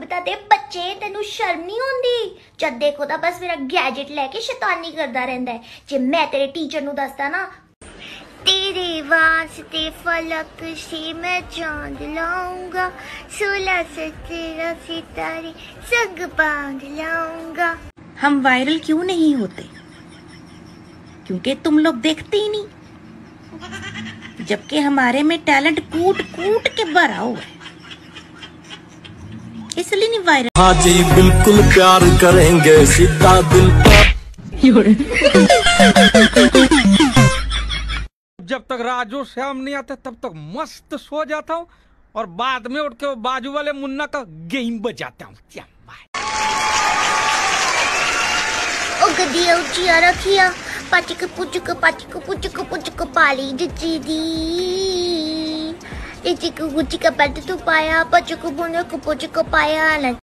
बता दे बच्चे तेनू शर्म नहीं आउंदी जद देखो ता बस मेरा गैजेट लेके शैतानी करदा रहंदा है। जे मैं तेरे टीचर नू दसदा ना तेरे वास्ते फलक से मैं चांद लाऊंगा 16 17 सितारे संग बांध लाऊंगा। हम वायरल क्यों नहीं होते? क्योंकि तुम लोग देखते ही नहीं, जबकि हमारे में टैलेंट कूट कूट के भरा हुआ है, इसलिए नहीं वायरल। हाँ जी बिल्कुल प्यार करेंगे सीधा दिल पर। जब तक राजू श्याम नहीं आते तब तक मस्त सो जाता हूँ और बाद में उठ के बाजू वाले मुन्ना का गेम बजाता हूँ। ओ गदिया उचिया रखिया पाचिक पुचक पाली जिची दी इची को गुची का पैट तो पाया पचको बोने को पोचको पाया।